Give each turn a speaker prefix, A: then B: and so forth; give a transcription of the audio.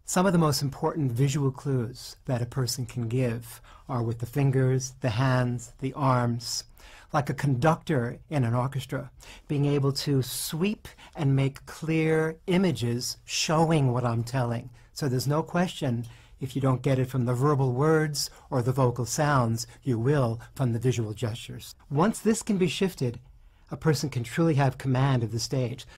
A: Some of the most important visual clues that a person can give are with the fingers, the hands, the arms. Like a conductor in an orchestra, being able to sweep and make clear images showing what I'm telling. So there's no question, if you don't get it from the verbal words or the vocal sounds, you will from the visual gestures. Once this can be shifted, a person can truly have command of the stage.